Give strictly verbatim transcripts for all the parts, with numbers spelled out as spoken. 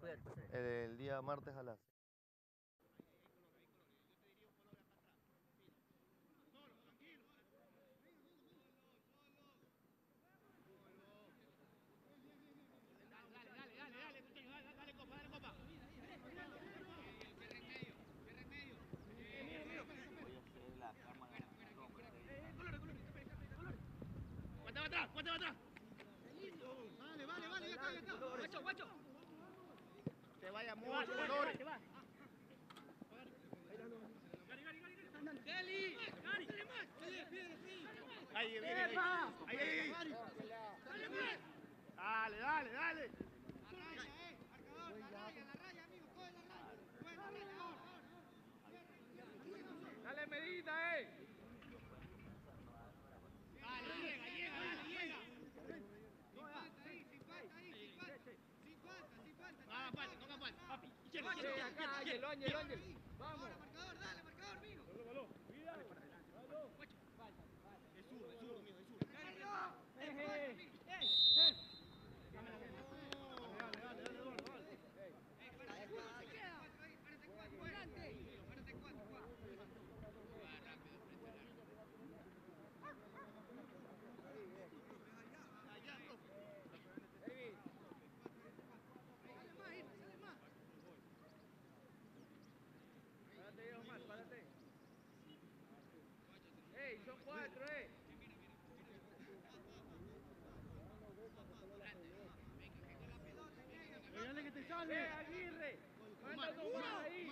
el día martes a las... ¡Cuánta va atrás! ¡Cuánta va atrás! Vale, vale, vale, ya está, ya está. ¡Guacho, guacho! Te vaya mucho, Dolores. ¡Gary! ¡Gary! ¡Dale más! ¡Oye, pídele, pídele! Ahí, viene, ahí. Ahí, ahí. ¡Dale más! Dale, dale, dale. La raya, eh. Marcador, la raya, la raya, amigo. Coge la raya. Coge la raya, ahora, ahora. Dale medida, eh. Dale, llega, llega, dale, llega. Sin falta ahí, sin falta ahí, sin falta. Sin falta, sin falta. No haga falta, no haga falta. Papi, Llega, acá, Ángelo, Ángelo, Ángelo. Vamos. Ahora, marcador, dale, marcador, amigo. Cuidado. Guacho. Es zurdo, es zurdo, amigo, es zurdo. ¡Dale, dale, amigo! ¡Ey! Dale, dale, dale, Eduardo, dale. ¡Ey, párate cuatro ahí, párate cuatro! ¡Párate cuatro, cuatro! Va rápido, frente al arco. Allá, profe. Sale más, Irma, sale más. Párate, Omar, párate. ¡Ey, son cuatro, eh! ¡Dale que te sale! ¡Eh, Aguirre! ¡Manda uno más ahí!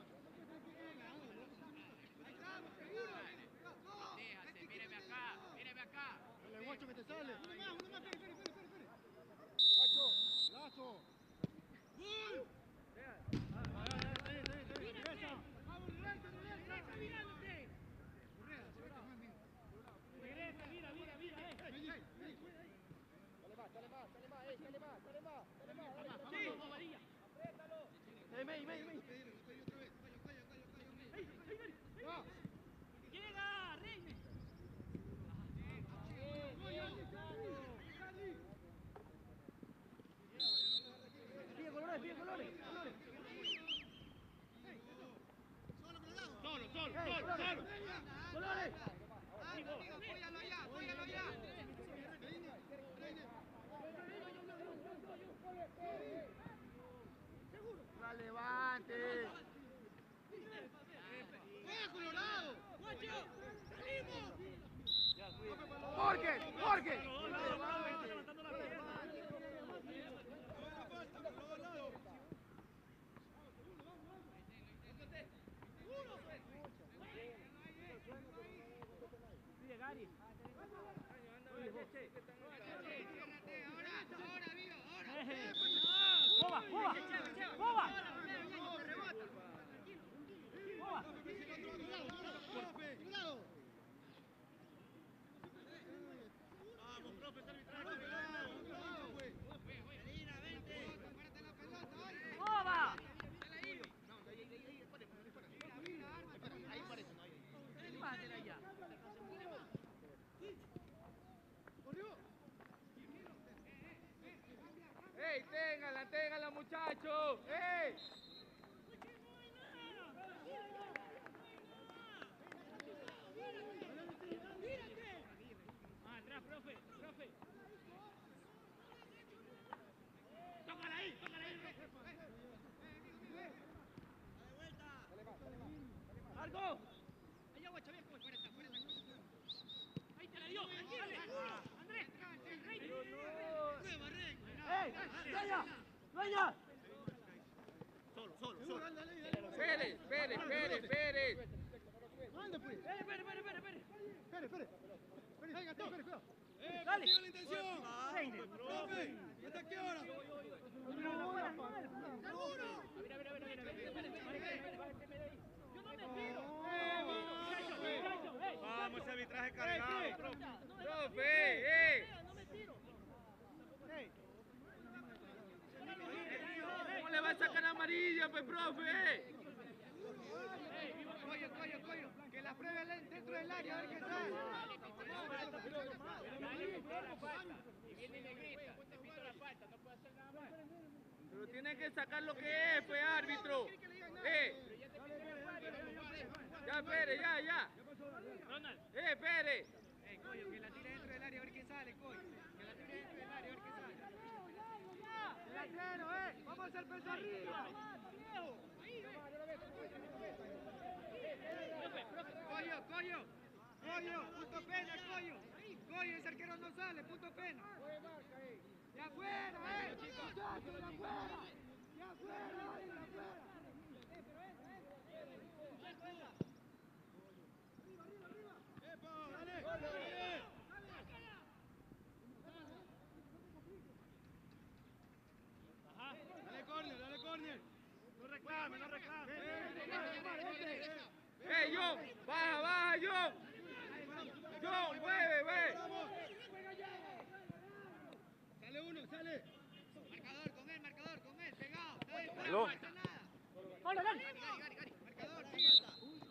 ¡Ahí estamos, seguro! Déjate, míreme acá, míreme acá. ¡Dale, guacho, que te sale! ¡Uno más, uno más! ¡Espere, espere, espere, espere! ¡Guacho! ¡Lazo! ¡Gol! Vea. ¡Vamos, regresa, regresa! ¡Mirándote! Correa, se ve que es más, amigo. Regresa, mira, mira, mira, eh. Vení, vení. Dale más, dale más, dale más, eh, dale más, dale más, dale más, dale más. Vamos, vamos, varilla. ¡Ey, mey, mey, mey! Pedilo, pedilo otra vez. Callo, callo, callo, callo, amigo. ¡Ahí, ahí, ahí! ¡Va! ¡Llega, Reine! Pide colores, pide colores, colores. Solo, Colorado. Solo, solo, ¡Ey, solo, colores! solo. ¡Colores! Ah, amigo, apóyalo allá, apóyalo allá. Reine, Reine. ¡La levante! ¡Juega, Colorado! ¡Guacho! ¡Salimos! ¡Jorge! ¡Jorge! Levantando la pierna. Pide Gary. Ciérrate, ahora, ahora, amigo, ahora. ¡Boba, boba! ¡Boba! ¡Boba! Colorado. Vamos, profe, está arbitraje. Colorado, pues. Melina, vente. Párate la pelota, oye. ¡Boba! No, ahí, ahí, ahí, espérate, espérate. Mira, mira, ármate. Ahí parece, no, ahí. ¿Qué vas a hacer allá? Corrió. ¡Ey, téngala, téngala, muchachos! ¡Ey! Ah, atrás, profe, profe. ¡Tócala ahí, tócala ahí! ¡Largo! Allá, guacho, bien, fuera esta, fuera esta. ¡Ahí te la dio! ¡Dale! ¡Andrés! ¡Rey! Prueba, Rey. ¡Ey! ¡Dueña! ¡Dueña! Solo, solo, solo. Dale, dale, dale. Pérez, Pérez, Pérez, Pérez. Anda, pues. ¡Espere, espere, espere, espere! Espere, espere. Espere, salga, espere, espere, cuidado. ¡Eh, dale! ¡Siga la intención! Reine. ¡Profe! ¿Hasta qué hora? ¡Seguro! Mira, mira, mira, mira, mira, espere, espere, espere. Yo no me tiro. ¡Eh, Muchacho, muchacho, ey. Vamos, ese arbitraje cargado, profe. No me Profe, ¡eh! No me tiro. ¿Cómo le va a sacar amarilla, pues, profe? Coño, coño, coño. Que la pruebe dentro del área, a ver qué sale. Y viene y me grita, te pito la falta, no puedo hacer nada más. Pero tienen que sacar lo que es, pues, árbitro. Eh. Ya, Pérez, ya, ya. Ronald. Eh, Pérez. Eh, Coyo, que la tire dentro del área a ver qué sale, Coyo. Que la tire dentro del área a ver qué sale. Delantero, eh. Vamos a hacer peso arriba. Coyo, Coyo. Coyo, punto pena, Coyo. Coyo, ese arquero no sale, punto pena. De afuera, eh. Muchachos, de afuera. De afuera, de afuera. Dale córner, dale córner. No reclame, no reclame. Eh, John, baja, baja, John. John, mueve, ve. Sale uno, sale. Marcador, con él, marcador, con él, pegado. Está bien, Aló. no pasa nada. ¡Hola, Gary! Gary, Gary, Gary. Marcador, sigue.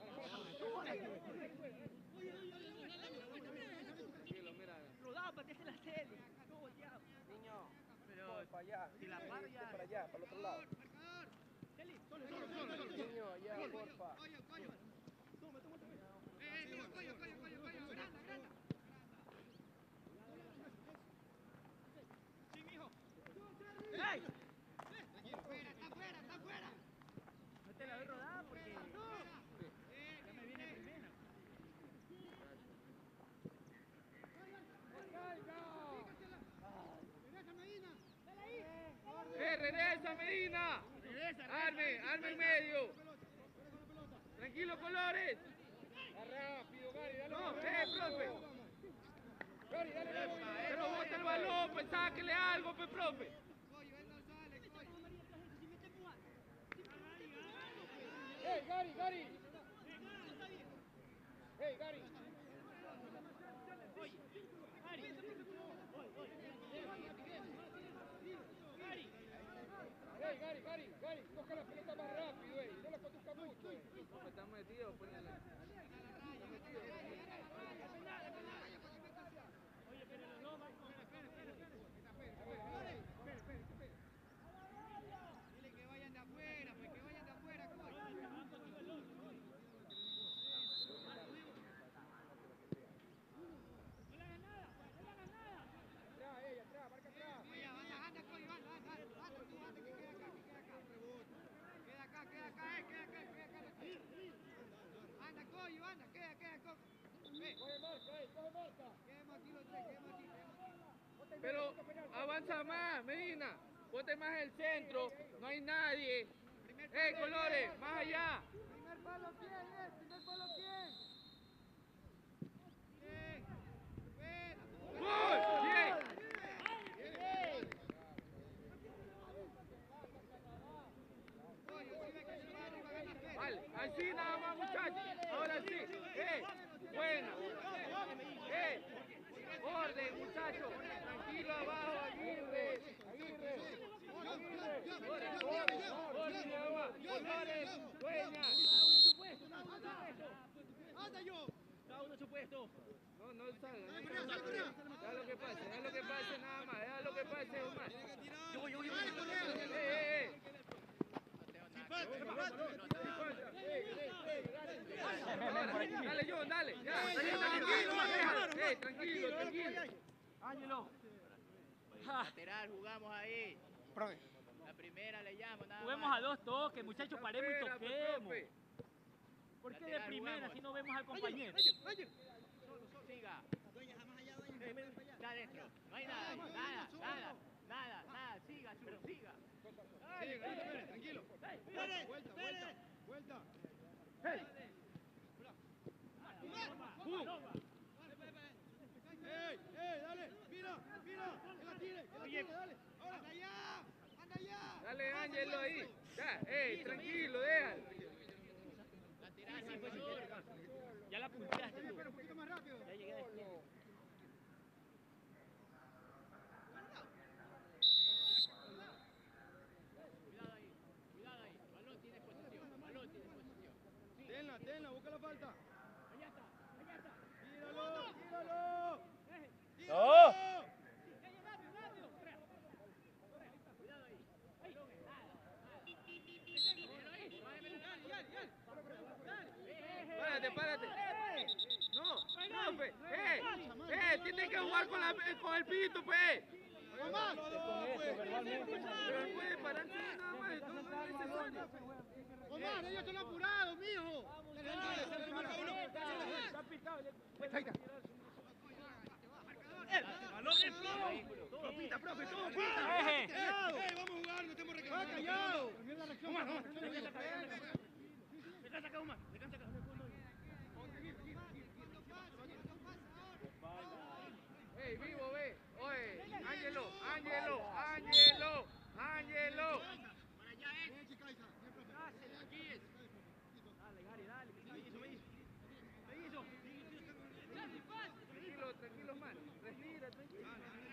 Rodado, pateaste la tele. Todo volteado. Niño, Pero para allá. si la par ya... Para allá, para el otro lado. Marcador. Niño, allá, porfa. Coyo, Coyo. Eh, eh, Coyo, Coyo, Coyo, Coyo, Coyo. Granda, granda. Sí, mijo. ¡Ey! Está afuera, está afuera, está afuera. No te la doy rodada porque... Eh, Ya me viene primera. Eh, regresa, Medina. Arme, arme en medio. Tranquilo, Colores. Rápido, Gary, dale. No, eh, profe. Gary, dale. Pero bota el balón, pues sáquele algo, pues, profe. Coyo, él no sale, Coyo. Hey, Gary, Gary. Hey, Gary. Hey, Gary, Gary, Gary. Coge la pelota más rápido, eh. No la conduzca mucho, eh. No, están metidos, ponele. Dile que vayan de afuera, pues que vayan de afuera, Coyo. Atrás, ey, atrás, marca atrás. Mira, anda, anda, Coyo, anda, anda, anda, tú, anda, que queda acá, que queda acá. Queda acá, queda acá, eh, queda acá, queda acá. Anda, Coyo, anda, queda, queda, Coyo. Ve, Coge marca, eh, coge marca. quedemos aquí los tres, quedemos aquí, quedemos aquí. Pero avanza más, Medina. Bote más el centro. No hay nadie. Eh, Colores, más allá. Primer palo, ¿quién es? Primer palo, ¿quién? Bien, buena. ¡Gol! ¡Bien! Coyo, si ve que se va arriba, gana Pérez. Vale, así nada más, muchachos. Ahora sí. ¡Eh! Bueno. ¡Eh! Orden, muchachos. Tranquilo abajo, Aguirre. Aguirre. Orden, orden, orden abajo. Colores, Dueñas. Cada uno en su puesto, cada uno en su puesto. Anda yo. Cada uno en su puesto. No, no salga. Deja lo que pase, deja lo que pase nada más. Deja lo que pase, Omar. Yo voy, yo voy, yo ¡Eh, voy. eh, eh! Dale, John, dale. Ya, tranquilo, déjalo. Eh, tranquilo, tranquilo. Ángelo. Lateral, jugamos ahí. Profe. La primera le llamo, nada Juguemos más. a dos toques, muchachos, paremos y Espera, pues, toquemos. profe. ¿Por qué de Lateral, primera jugamos. si no vemos al compañero? Siga. Está adentro. No hay nada, ahí, nada, nada, nada, nada. Siga, Churro, siga. Tranquilo. Vuelta, vuelta, vuelta. Vuelta. ¡Ey, ey, dale! ¡Mira, mira! ¡Que la tire, que la tire, dale! ¡Ahora! Anda allá, anda allá. Dale, Ángelo ahí. Ya, eh, tranquilo, déjalo. Lateral, sí, pues, señor. Ya la punteaste tú. Un poquito más rápido. Ya llegué después. Cuidado ahí, cuidado ahí. Balón tiene posición, balón tiene posición. Tenla, tenla, busca la falta. Allá está, allá está. ¡Tíralo, tíralo! ¡No! Ya, ya, rápido, rápido. Cuidado ahí. Párate, párate. No, no, pues. Eh, eh, tiene que jugar con, la, con el pito, pues. Omar. Pero él puede pararse nada más, entonces no es necesario. Omar, ellos están apurados, mijo. ¡Balón en flow! ¡Todo pita, profe! ¡Todo pita! ¡Eh, vamos a jugar! ¡No estamos reclamando! ¡Callado! Omar, Omar, descansa acá, descansa acá, Omar, descansa acá. Ey, vivo, ve. Oye, Ángelo, Ángelo, Ángelo, Ángelo. Para allá es. Aquí es. Dale, Gary, dale. Mellizo, mellizo. Mellizo. Tranquilo, tranquilo, man. Respira, tranquilo.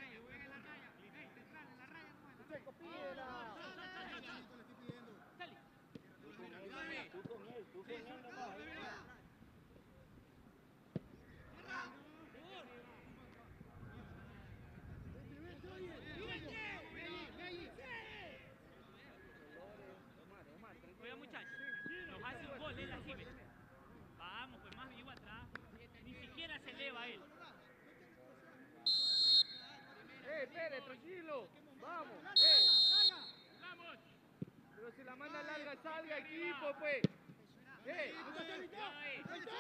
Oiga, muchachos, nos hace un gol, él la sirve. Vamos, pues más vivo atrás. Ni siquiera se eleva él. Eh, Pérez, tranquilo. Vamos, eh. ¡Vamos! Pero si la manda larga, salga equipo, pues. Eh. Cuidado ahí.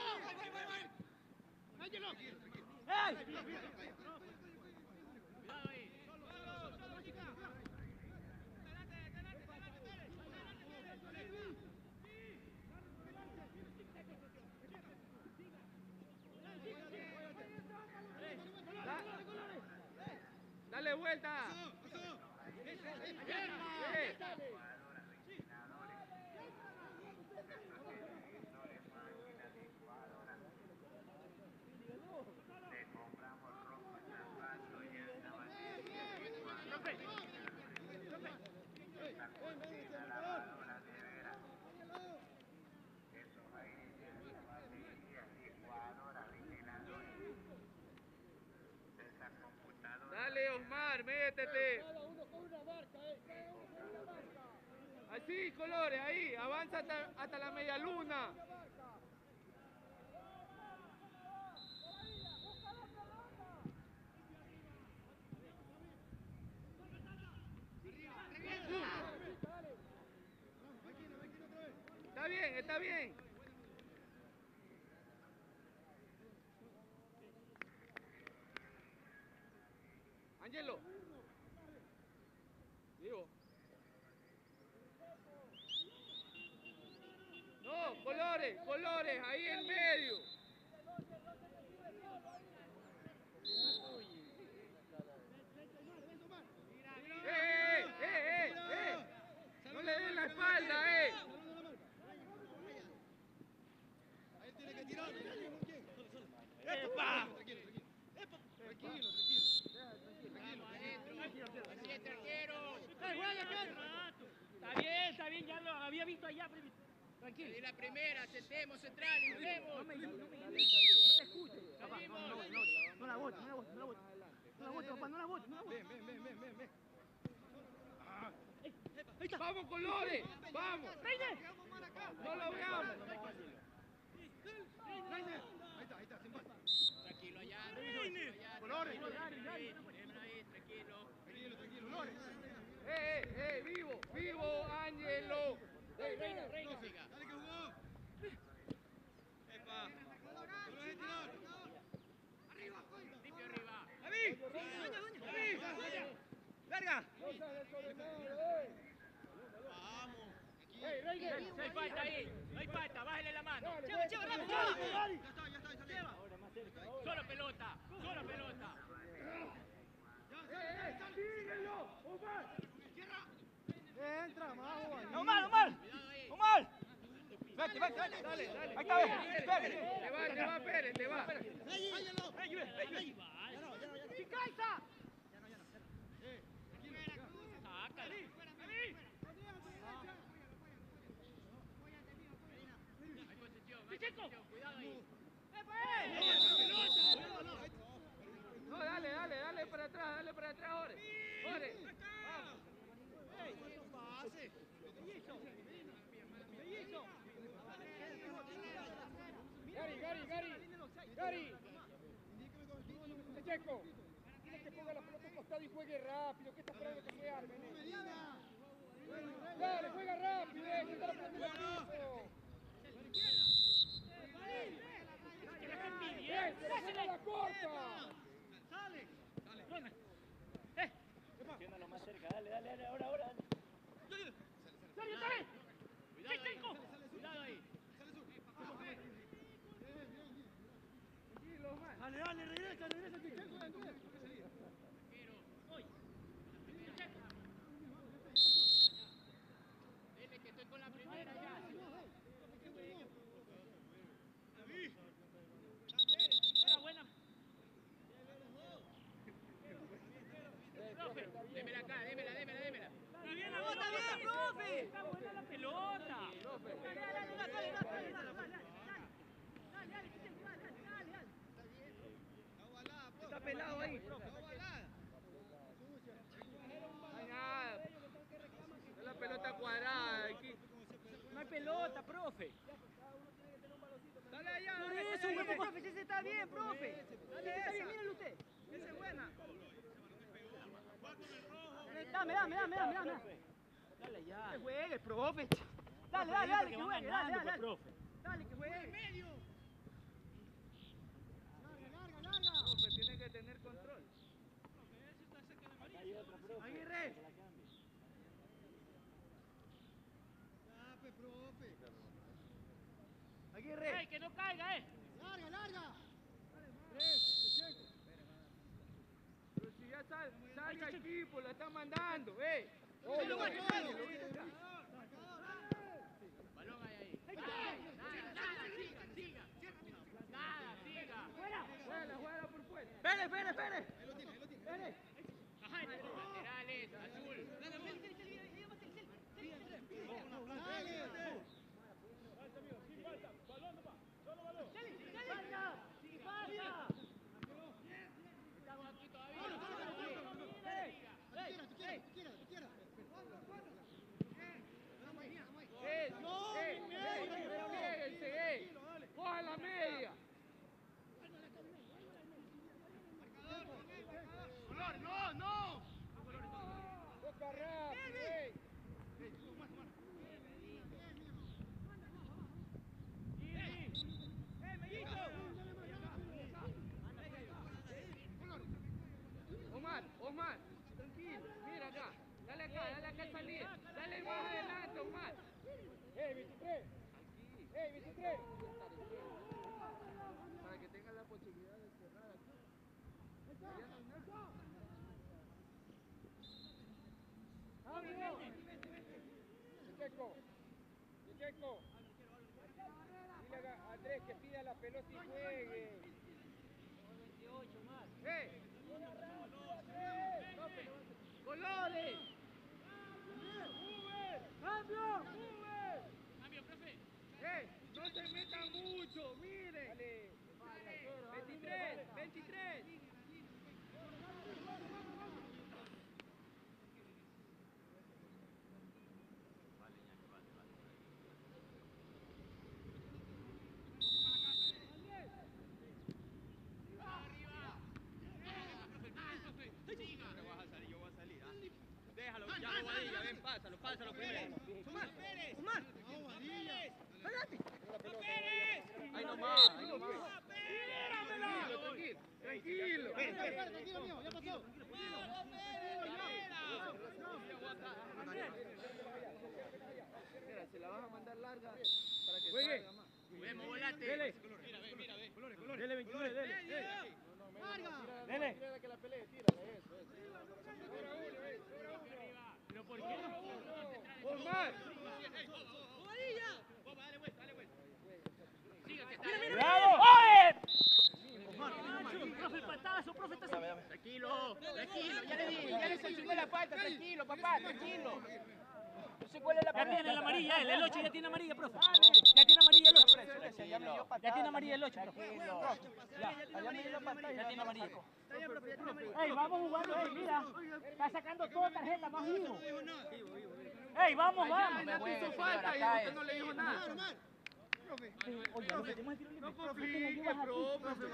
Cuidado ahí. Dale vuelta. Eh. Dale, Osmar, métete. Así, Colores, ahí, avanza hasta, hasta la media luna. Está bien, está bien. Ángelo. Vivo. No, Colores, Colores, ahí en medio. Eh, eh, eh, eh. No le den la espalda, eh. Ahí tiene que tirar. ¡Epa! Tranquilo, tranquilo. Así es, arquero. Está bien, está bien, ya lo había visto allá. Pero... Tranquilo. Y la primera, sentemos, central, entremos. No me no me no te escucho. Papá, no, no, no, no la bote, no la bote, no la bote. No la bote, papá, no la bote, no la bote. Ven, ven, ven, ven, ven, ven. Vamos, Colores, vamos. No lo veamos. Ahí está, ahí está, sin falta. Tranquilo allá, tranquilo allá. Colores. Tranquilo ahí, tranquilo. Tranquilo, tranquilo. Colores. Eh, eh, eh, vivo, vivo, Ángelo. Reina, reina, reina. Siga. Dale que jugó. Epa. Colores de tirar. Limpio arriba. ¡David! ¡David! ¡Larga! Vamos. No hay falta ahí, no hay falta, bájale la mano. Lleva, lleva, rápido, lleva. Ya está, ya está, ya está. Lleva. Solo pelota, solo pelota. Entra, más Juan. Omar, Omar, Omar. Vete, vete, vete. Dale, dale. Ahí está, ve. Te va, te va, Pérez, te va. ¡Chicaiza! Sácale. Hay posesión, hay posesión, cuidado ahí. No, dale, dale, dale para atrás, dale para atrás, Ore. Ore, vamos. Gary. Checo. Dile que ponga la pelota al costado y juegue rápido. ¿Qué está esperando que se arme? Dale, juega rápido. Eh, que está la pelota en el piso. ¡Eh, se la la corta! ¡Sale! ¡Dale! ¡Eh! Tiéndalo más cerca, dale, dale, dale, ahora, ahora, dale. ¡Sale, sale! Cuidado ahí, Checo! cuidado ahí. Dale, dale, regresa, regresa, que Checo, dale. Dile que estoy con la primera ya. Era buena. Profe. Démela acá, démela, démela, démela. Está bien la pelota, bien, profe. Está buena la pelota. Dale, dale, dale, dale, dale, dale, dale. Está pelado ahí, profe. No hay nada. Es la pelota cuadrada. Aquí. No hay pelota, profe. Dale allá. Por dale, eso, dale, huevo, dale. profe, ese está bien, profe. Ese está bien, míralo usted. Esa es buena. Dame, dame, dame, dame, dame. Dale ya. Que juegue, profe. Dale, dale, dale, que juegue, dale, dale, dale. Profe. Dale, que juegue. Profe, tiene que tener control. Aguirre. Aguirre. ¡Ey, que no caiga, eh! Larga, larga. Pero si ya sal, salga equipo, la está mandando. ¡Eh! Balón ahí ahí. Nada, nada, siga, siga. Nada, siga. Juega, juega por fuera. Espere, espere, espere. Espere. Laterales, azul. Estamos aquí todavía. ¡Eh! ¡Eh! ¡Eh! ¡Péguense, eh! ¡Coja la media! ¡No, no! ¡Toca rápido, eh! Omar, Omar, tranquilo, mira acá, dale acá, dale acá al salir, dale más adelante, Omar. ¡Eh, veintitrés! Aquí. ¡Eh, veintitrés! Para que tengan la posibilidad de cerrar aquí. Ya no hay nada. Checo, Checo. Dile a Andrés que pida la pelota y juegue. ¡Eh! ¡Colores! ¡Cambio! Cambio, profe. ¡Eh! ¡No se metan mucho! ¡Miren! Dale. veintitrés, veintitrés. Déjalo, ya lo voy a ir, ya ven, pásalo, pásalo primero. Omar, Omar. Adelante. Ahí nomás, ahí nomás. Tranquilo, tranquilo. Tranquilo, mío, ya pasó. Mira, se la vas a mandar larga para que salga más. Vemos, volante. Dele. Mira, ve, mira, ve. Dele, veintinueve, dele. Dele. Que la pelee, tírale, eso, eso. ¿Pero por qué? Omar. Dale vuelta, dale vuelta. Siga, que está. ¡Oye! Profe, el patazo, profe, está Tranquilo, tranquilo, ya le di, ya le sancioné la falta, tranquilo, papá, tranquilo. No sé cuál es la Ya pelota. tiene la amarilla, él, el ocho ya tiene amarilla, profe. Ya tiene amarilla el ocho. Ya tiene amarilla el ocho, profe. Ya, ya tiene amarilla. Está bien, profe, ya tiene amarilla. Ey, vamos jugando, ey, mira. Está sacando toda tarjeta, más vivo. Ey, vamos, vamos. Ya te hizo falta y usted no le dijo nada. Oye, nos metemos el tiro libre. No compliques, profe,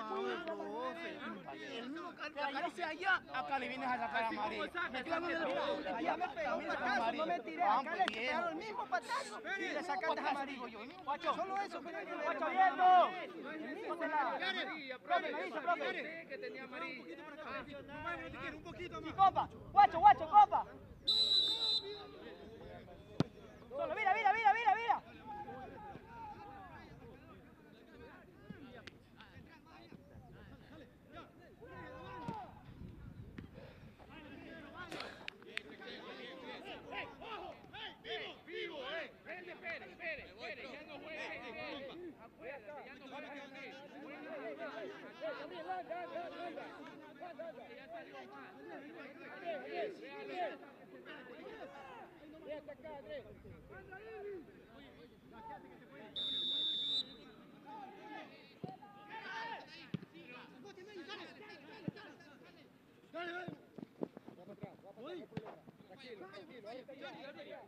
El mismo que dice allá, acá le vienes a sacar a María. Me quedan de la allá me pegó un patazo, no me tiré. Acá le pegaron el mismo patazo y le sacaste a amarillo. Solo eso, pero que ¡Guacho abierto! el mismo de la... Profe, me dice, profe. que tenía amarillo. Un poquito Sí, copa. Guacho, guacho, copa. Solo, mira, mira, mira, mira, mira. Vivo, eh. Espere, espere, espere, espere. Ya no juegue. Acuérdate, ya no juegue así. Ya salió más. Hasta acá, Andrés. Dale, dale. Tranquilo, tranquilo. Ahí está ya.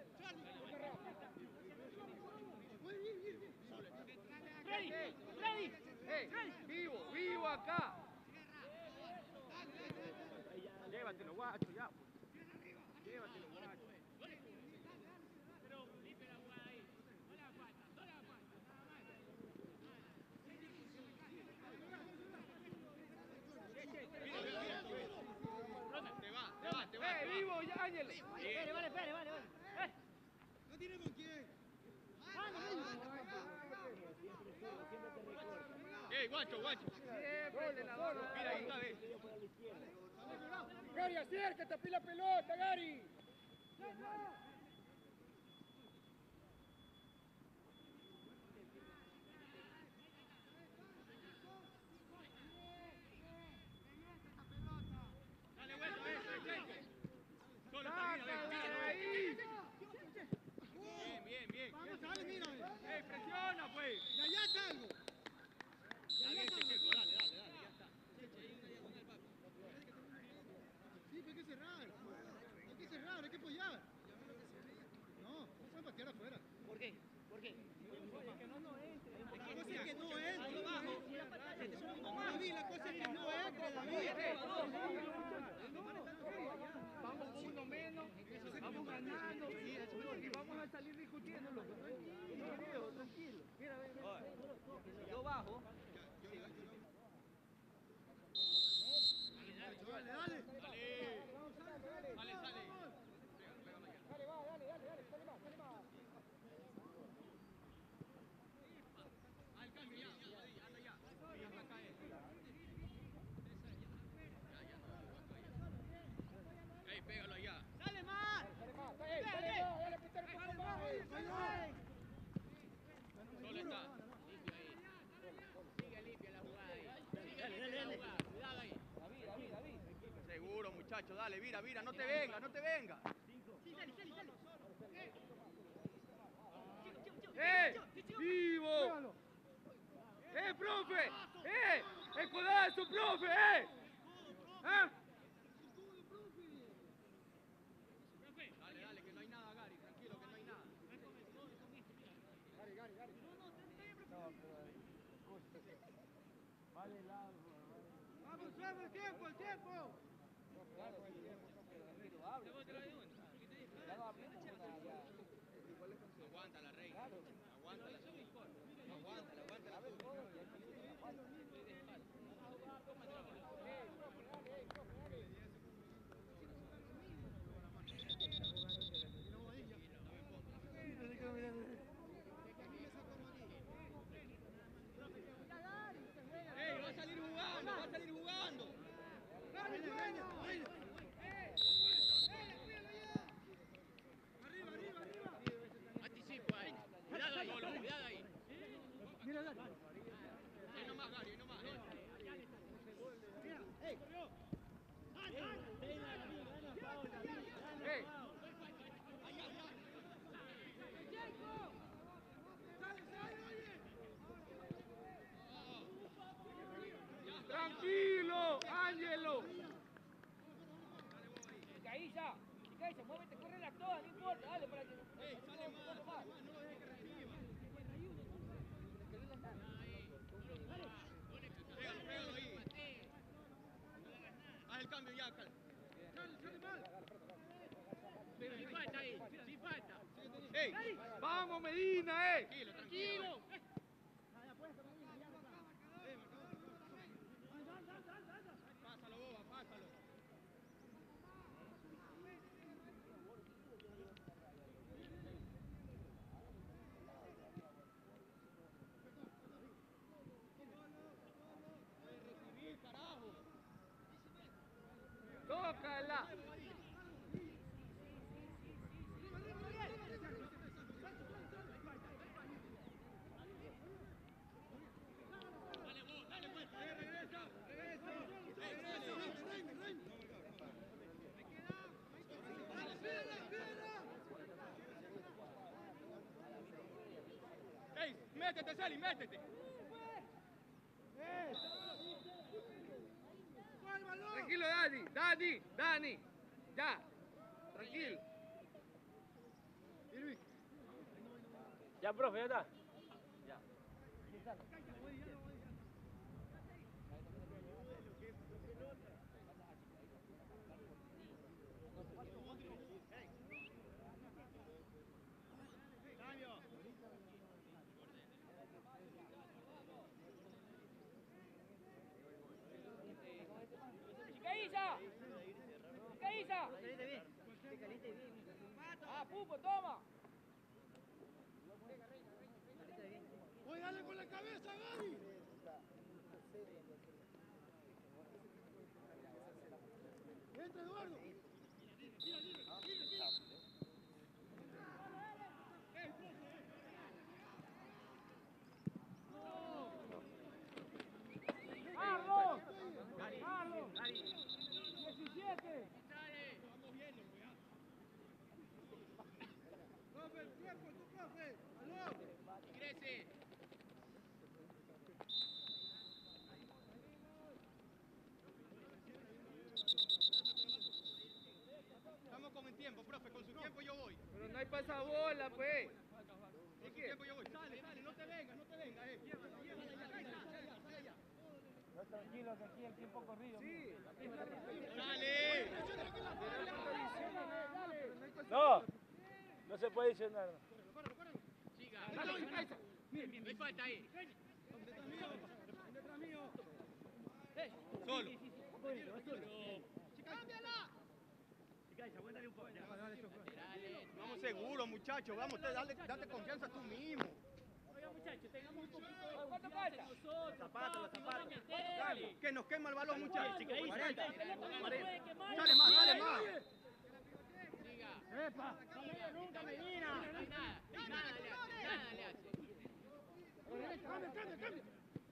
Freddy, Freddy. Hey, vivo, vivo acá. Llévatelo, guacho, ya. Llévatelo, guacho. Pero limpia la jugada ahí. No la aguanta, no la aguanta, nada más. Te va, te va, te va. Eh, vivo, ya, Ángel. Espere, vale, espere, vale, vale. Eh. No tiene con quién. Ey, guacho, guacho. Siempre el entrenador. Mira, ahí está, ve. Gary, acércate, pila pelota, Gary. Dale vuelta, eso, eso. Solo está bien, bien, bien, bien. Vamos, dale, mira. Ey, presiona, pues. Ya, ya salgo. Está bien, Checo, dale, dale, dale, ya está. Sí, pero hay que cerrar. Hay que cerrar, hay que apoyar. No, no pueden patear afuera. ¿Por qué? ¿Por qué? La cosa es que no entre, David. David, la cosa es que no entre, David. Vamos uno menos, vamos ganando y vamos a salir discutiéndolo. Tranquilo, tranquilo. Mira, mira. Yo bajo. Dale, dale. Sale, sale. Dale, va, dale, dale, dale. Sale más, sale más. Al cambio, ya, ya, anda ya. Anda acá, eh. Ey, pégalo allá. ¡Sale más! Sale más, sale, sale más. Dale, apretar un poco más. Solo está. Sigue limpia la jugada ahí. Sigue limpia la jugada. Cuidado ahí. David, David, David. Seguro, muchacho, dale, vira, vira, no te venga, no te venga. Sí, sale, sale, sale. ¡Eh! ¡Vivo! ¡Eh, profe! ¡Eh! ¡El codazo, profe! ¡Eh! ¿Ah? Dale, dale, que no hay nada, Gary, tranquilo, que no hay nada. Gary, Gary, Gary. Vamos, vamos, el tiempo, el tiempo. Aguanta la reina. Aguanta la Aguanta, aguanta. ¡Ey, va a salir jugando, va a salir jugando! Dale, dueño. Anticipo ahí. Cuidado ahí, cuidado ahí. Mira, dale. Ahí nomás, Gary, ahí nomás. ahí, sin falta. ¡Ey! ¡Vamos, Medina, eh! Tranquilo, tranquilo. Pásalo, boba, pásalo. ¡Tócala! ¡Ey! ¡Métete, Celi, métete! Tranquilo, Dani, Dani, Dani. Ya. Tranquilo. Ya, profe, ya está. ¿Qué hizo? ¿Qué hizo? Ah, Pupo, toma. Voy a darle con la cabeza, Gary. Entra, Eduardo. ¡Carlos! ¡Carlos! diecisiete. Profe, el tiempo, tu profe. ¡Aló! Ingrese. Estamos con el tiempo, profe. Con su tiempo yo voy. Pero no hay pasabola, pues. Con su tiempo yo voy. Sale, sale, no te vengas, no te vengas, eh. No, tranquilo, que aquí el tiempo corrido. Sí. ¡Dale! No, no se puede adicionar. Siga. No hay falta ahí. Solo. Vamos seguros, muchachos. Vamos, dale, date confianza tú mismo. Oiga, muchachos, tengamos un poquito ¿Cuánto falta? nosotros. Zapato, papi, zapato. vamos a meterle. Que nos quema el balón, muchachos. cuarenta. Puede quemar. Dale más, dale más. Siga. ¡Epa! Nunca Medina. No hay nada. Nada le hace. Nada le hace. Cambia, cambia, cambia.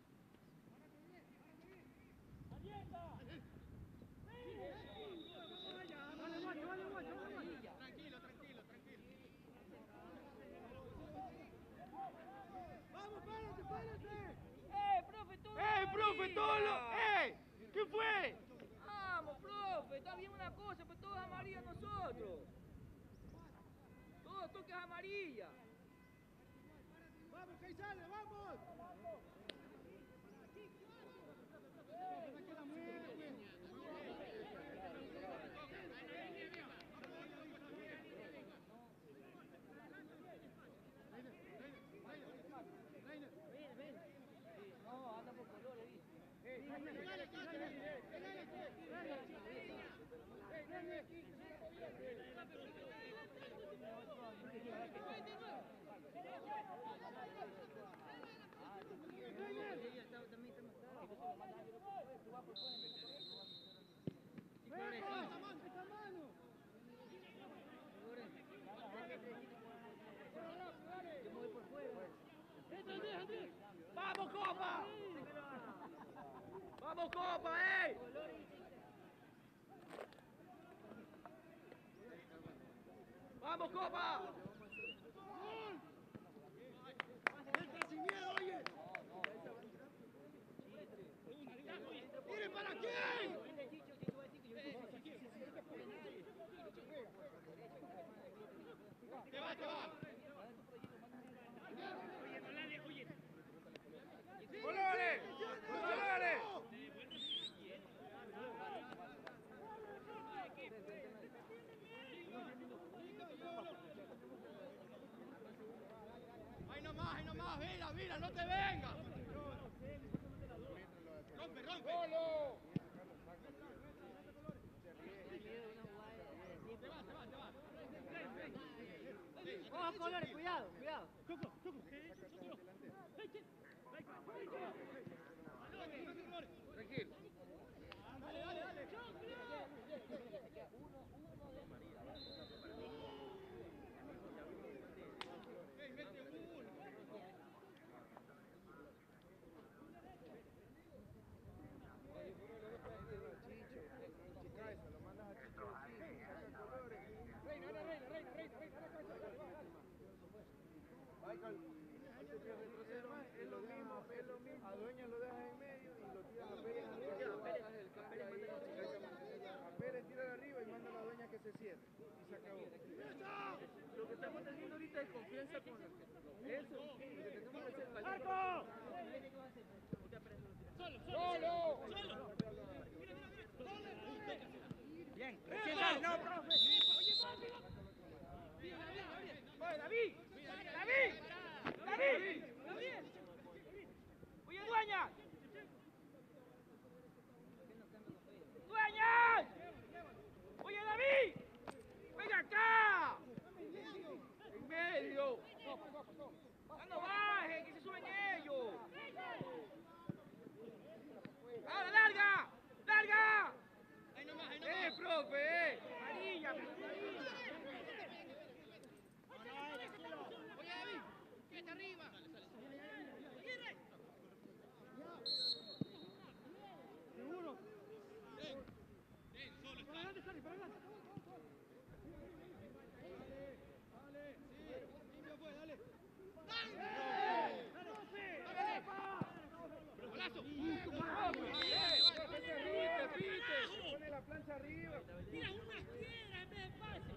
Tranquilo, tranquilo, tranquilo. Vamos, párate, párate. ¡Eh, profe, todo! ¡Eh, profe, todo lo... ¡Eh! ¿Qué fue? Vamos, profe, está bien una cosa, pero todos amarillos nosotros. Todos toques amarillas. Vamos, Caizale, vamos. No, anda por colores, dice. ¡Vamos, Copa! ¡Vamos, Copa, eh! ¡Vamos, Copa! ¡Entra sin miedo, oye! ¡Mire para quién! Te va, te va. ¡Colores! ¡Colores! más, mira, mira, no te vengas. Rompe, rompe. ¡Golo! Ojo, Colores, cuidado, cuidado. Tranquilo. Es lo mismo, es lo mismo. A Dueña lo dejas en medio y lo tiras a Pérez arriba. A Pérez tira arriba y manda a la Dueña que se cierre. Y se acabó. Lo que estamos teniendo ahorita es confianza con la gente. Eso, lo que tenemos que hacer. ¡Marco! ¡Solo, solo! Bien, recién no, profe. ¡Oye, David! ¡David! ¡David! ¡Oye, Dueña! ¡Dueña! ¡Oye, David! ¡Venga acá! ¡En medio! ¡Ya no bajen, que se suben ellos! ¡Ahora, larga! ¡Larga! Ahí nomás, ahí ¡Eh, profe! ¡Eh! ¡Amarilla! ¡Amarilla! Oye, David, quédate arriba. ¿Seguro? Ven, ven, solo está. Para adelante, Sari, para adelante. Dale, dale. Sí, limpio fue, dale. ¡Dale! ¡Golazo! ¡Repite, repite! Pone la plancha arriba. Tira unas piedras en vez de pase.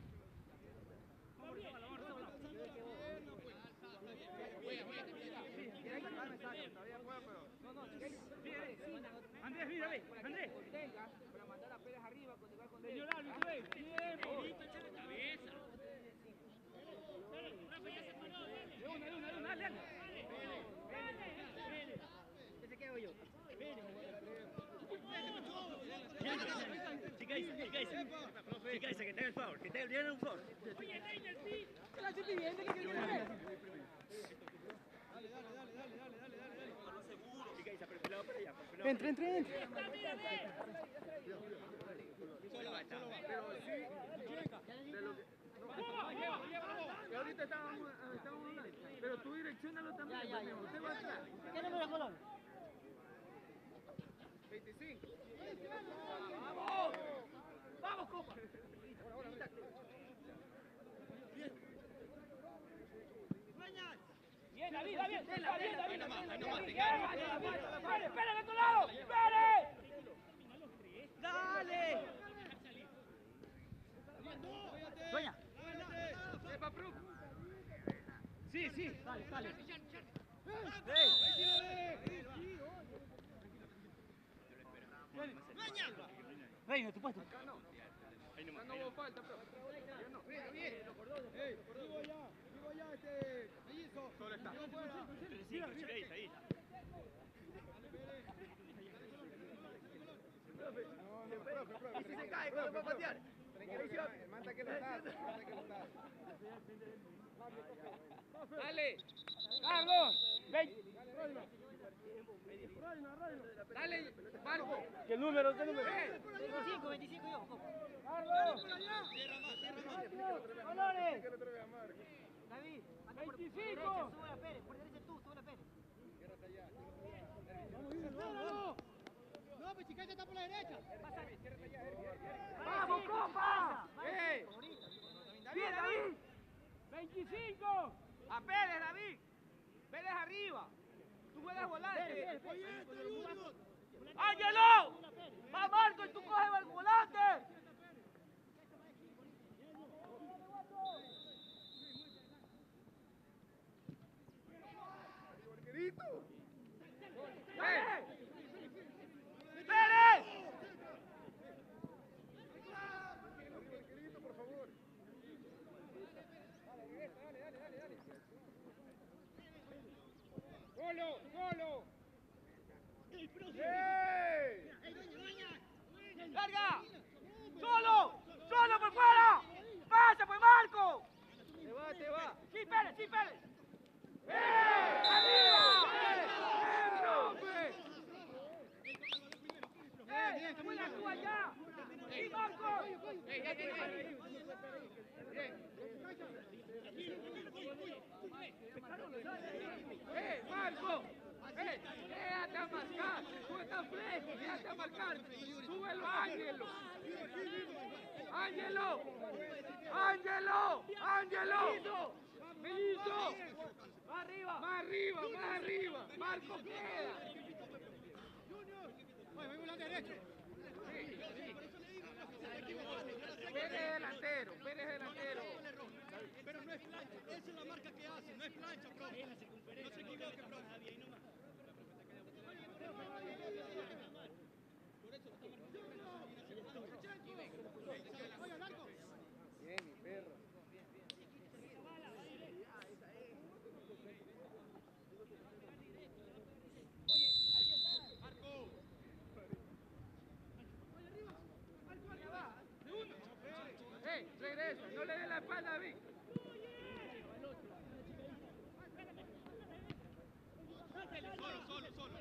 Andrés, mírale, Andrés. Para mandar a Pérez arriba, con igual con Señor árbitro, eh, tiempo. Cabeza. Rafa ya se paró, dale. De una, de una, de una, dale. ¿Qué se quedo yo? Chica Isa, chica Isa. Chica Isa, que te haga el favor, que te haga un favor. Oye, Reiner, sí. ¿Qué la estoy pidiendo? ¿Qué quieres hacer? Dale, dale, dale, dale, dale, dale, dale, dale. Chica Isa, perfilado para allá, perfilado. Entre, entre, entre. Está, mira, ve. Solo va, solo va. Pero sí, de lo que... Que ahorita estábamos, estábamos hablando. Pero tú direccionalo también. Ya, ya, ya. Usted va atrás. ¿Qué número, Colón? veinticinco. ¡Vamos! ¡Vamos, copa! Bien, David, David, bien, David, David. Ahí nomás, ahí nomás, te Bien, quedas. ¡Espere, espere, de tu lado! ¡Espere! ¡Dale! Dueña. Sepa, Pro. Sí, sí. Dale, dale. Reino, tu puesto. Ahí nomás, No ahí hubo nomás. falta, Pro. Bien, bien. Ey, vivo allá, vivo allá, este... Mellizo. Solo está. Chica Isa, ahí. ¿Y si se cae cuando va a patear? Manda que lo está, manda que lo está. Dale. Carlos. Ven. Dale, Marco. ¿Qué número? ¿Qué número? veinticinco, veinticinco yo, copa. Carlos. Colores. Que lo traiga a Marco. David, anda por veinticinco. derecha, sube a Pérez. Por derecha tú, sube a Pérez. No, pues Chicaca está por la derecha. ¡Vamos, copa! ¡Eh! ¡Bien, David! ¡veinticinco! ¡A Pérez, David! ¡Pérez arriba! ¡Tú juegas volante! ¡Ángelo! ¡Va Marco y tú coges el volante! ¡Pérez! ¡Pérez! Por favor. Solo, solo. ¡Larga! ¡Solo! ¡Solo por fuera! ¡Pasa pues Marco! Te va, te va. ¡Sí, Pérez! ¡Sí, Pérez! ¡Eh! ¡Arriba! ¡Dentro! ¡Eh! ¡Buena tú allá! ¡Sí, Marco! ¡Eh, Marco! ¡Eh! ¡Quédate a marcar! ¡Tú estás fresco! ¡Quédate a marcar! ¡Súbelo, Ángelo! ¡Ángelo! ¡Ángelo! ¡Ángelo! ¡Melito! ¡Más arriba! ¡Más arriba! ¡Más arriba! ¡Marco queda! Pérez delantero, Pérez delantero. Pero no es plancha, esa es la marca que hace, no es plancha, profe. No se equivoque, profe. Por eso está marcando. Bien, mi perro. ¡Eh! Regresa, no le dé la espalda a Vic. Solo, solo, solo.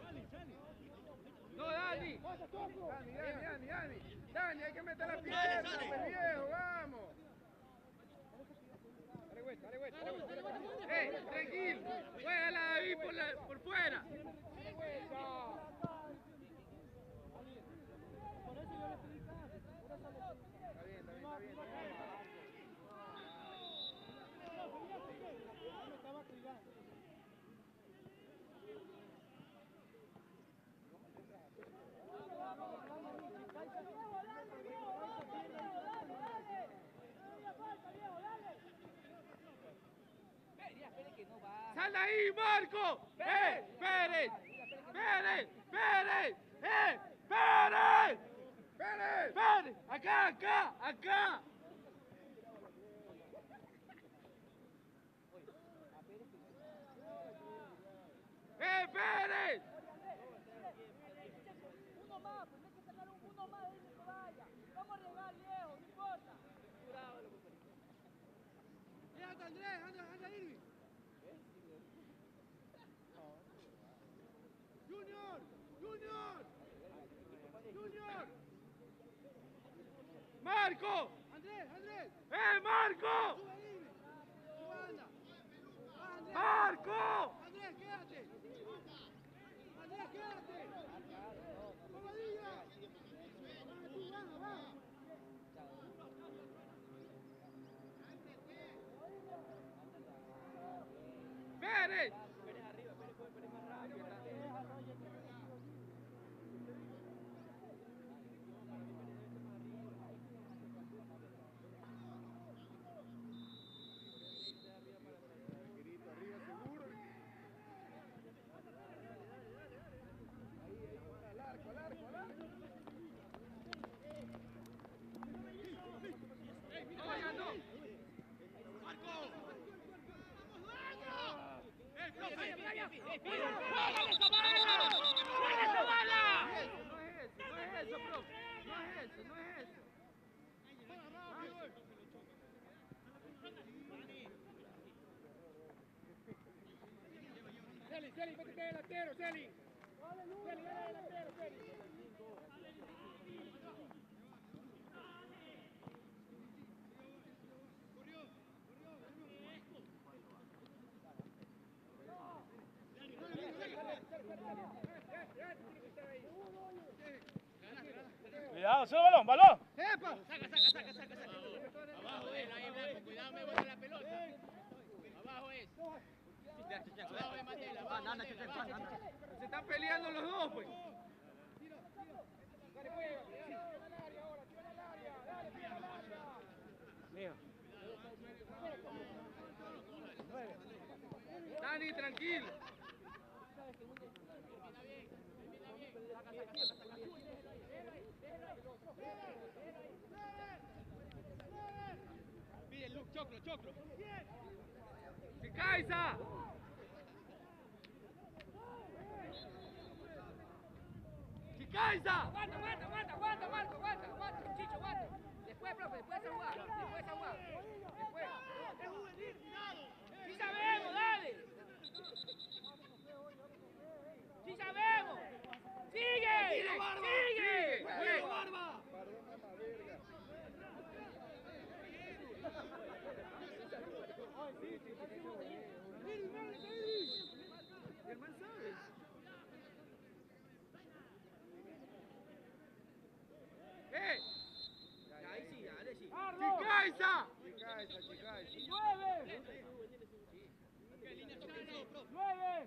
No, Dani. Dani, Dani, Dani, Dani. Dani, hay que meter la pierna, pues viejo, vamos. Dale vuelta, dale vuelta, dale vuelta, dale vuelta. ¡Eh! Tranquilo. Juégala David por, la, por fuera. Dale vuelta. Está bien, está bien, está bien. ¡Sal de ahí, Marco! ¡Eh! ¡Pérez! ¡Pérez! ¡Pérez! ¡Eh! ¡Pérez! ¡Pérez! ¡Pérez! ¡Acá, acá, acá! ¡Eh, Pérez! Uno más, pues hay que sacar un uno más de que vaya. Vamos a arriesgar, viejo, no importa. Quédate, Andrés, anda, anda, Irving. Junior, Junior, Junior. ¡Marco! Andrés, Andrés. ¡Eh, Marco! Sube, Irving. Sube, anda. Va, Andrés. ¡Marco! Andrés, quédate. Andrés, quédate. Bobadilla. Va, tú, baja, baja. ¡Pérez! Celi, Celi, métete delantero, Celi. Celi, dale delantero, Celi. Cuidado, sube balón, balón. ¡Epa! Saca, saca, saca, saca, saca. Abajo es, ahí Blanco, cuidado, me bota la pelota. Abajo es. Abajo es Mandela, abajo, Mandela, abajo. Se están peleando los dos, pues. Mío. Dani, tranquilo. Pide Luke, choclo, choclo. ¡Se Caiza! Caiza! Aguanta, aguanta, aguanta, aguanta, Marco, aguanta, aguanta, Chicho, aguanta. Después, profe, después esa jugada, después esa jugada. Después. ¡Sí sabemos, dale! ¡Sí sabemos! ¡Sigue! ¡Sigue! ¡Sigue, Barba! El man sabe. ¡Eh! Ya, ahí sí, dale, sí. ¡Chicaiza! Chicaiza, chicaiza. ¡Nueve! ¡Nueve!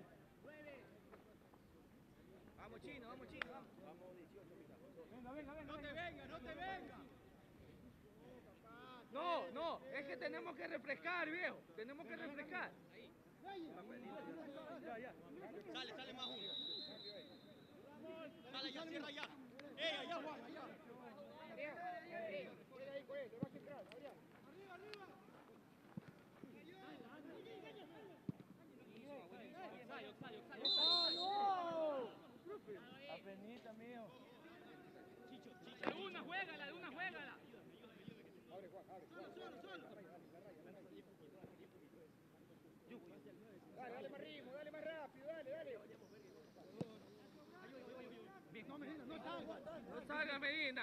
Vamos, Chino, vamos, Chino, vamos. Venga, venga, venga. No te venga, no te venga. No, no, es que tenemos que refrescar, viejo. Tenemos que refrescar. Sale, sale más uno. Sale ya, cierra ya. Eh, allá, Juan, allá. Apenita, mío. De una, juégala, de una, juégala. Dale, dale más ritmo, dale más rápido, dale, dale. No, Medina, no salga. No salga Medina.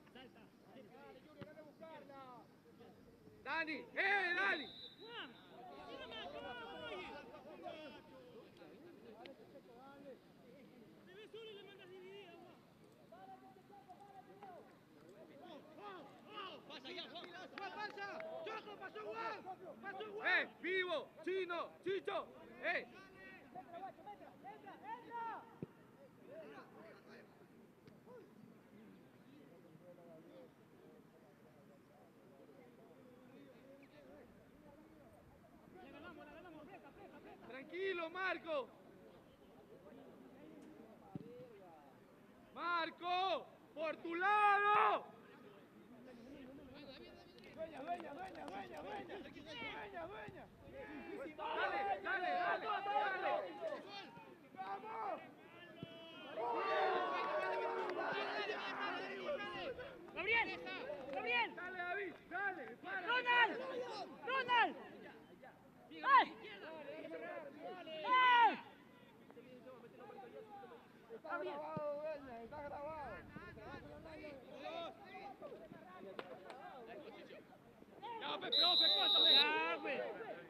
Dani, eh, Dani. Pasa ya, Juan. ¡Juan, pasa! ¡Choco, pasó Juan! ¡Pasó Juan! Eh, vivo, Chino, Chicho. Eh. Tranquilo, Marco. Marco, por tu lado. Dueña, dueña, dueña, dueña, dueña. Dueña, dueña. Dale, dale, dale, dale. ¡Vamos! Gabriel, Gabriel. Dale, David, dale. Para. Ronald, Ronald. ¡Ay! ¡Ay! Está grabado, dueña, está grabado. Ya, pe, profe, cuéntame. Ya, güey.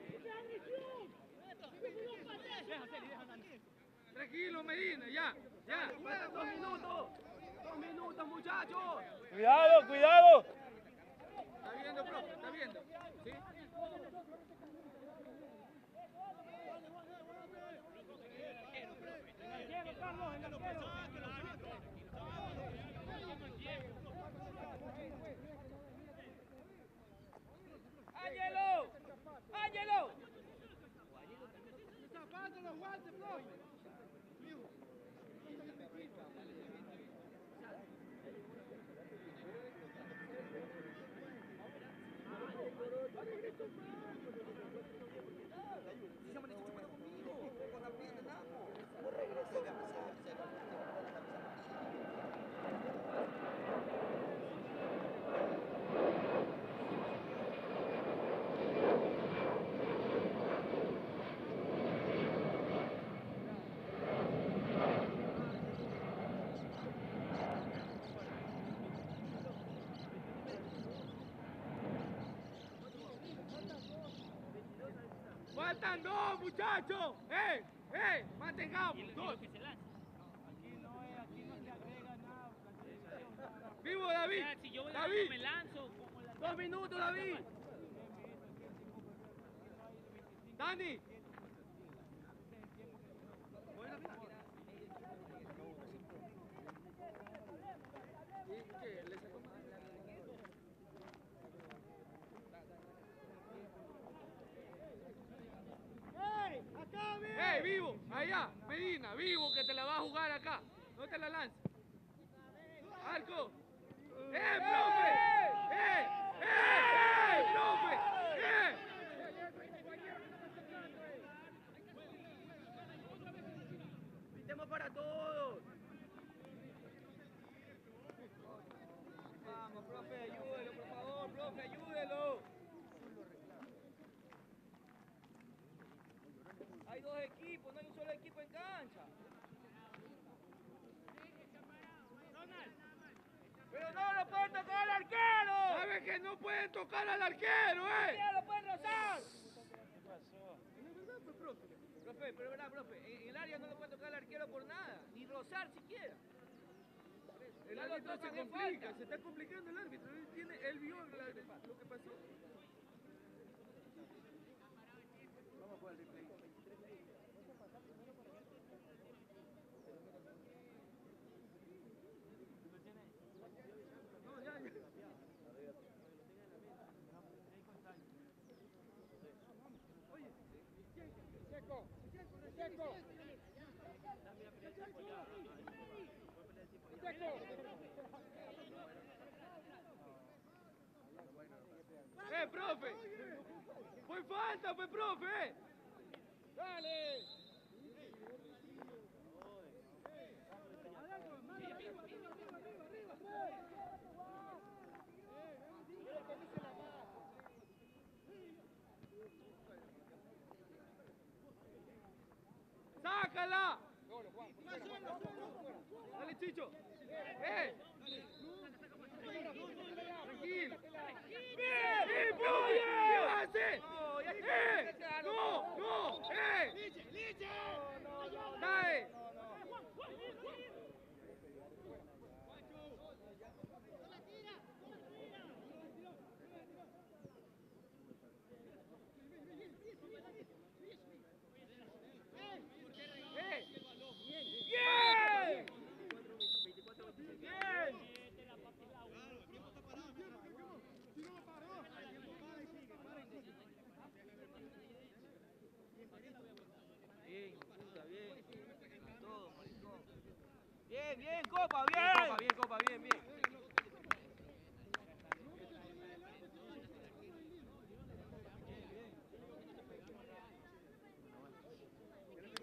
Tranquilo, Medina, ya, ya. Faltan dos minutos. Dos minutos, muchachos. Cuidado, cuidado. Está viendo, profe, está viendo. ¿Sí? Diego, Carlos, el arquero. ¡Ángelo! ¡Ángelo! Zapando los guantes, profe. Faltan dos, muchachos. ¡Eh! ¡Eh! Mantengamos. Dos. Que se lance. Aquí no es, aquí no se agrega nada. Vivo, O David. sea, si yo voy a David. me lanzo como la... Dos minutos, David. Dani. ¡Ey! ¡Acá, bien! ¡Eh, vivo! Allá, Medina, vivo, que te la va a jugar acá. No te la lances. Marco. ¡Eh, profe! ¡Eh! ¡Eh! ¡Profe! ¡Eh! Pitemos para todos. equipo, no hay un solo equipo en cancha. Pero no lo pueden tocar al arquero. ¿Sabes que no pueden tocar al arquero, eh? ¡No lo pueden rozar! ¿Qué pasó? Profe, profe, pero es verdad, profe, en el área no lo puede tocar al arquero por nada, ni rozar siquiera. El árbitro se complica, se está complicando el árbitro. Él, tiene, él vio la, lo que pasó. Vamos a jugar el replay. No, ya, ya. Oye, seco, seco. ¡Eh, profe! ¡Fue falta, pues, profe! ¡Dale! ¡Sácala! Dale, Chicho. ¡Eh! Tranquilo. ¡Bien! ¡Bien, profe! ¿Qué vas a hacer? ¡Eh! ¡No! ¡No! ¡Eh! ¡Cae! Bien, bien, Copa, bien. Bien, Copa, bien, Copa, bien, bien.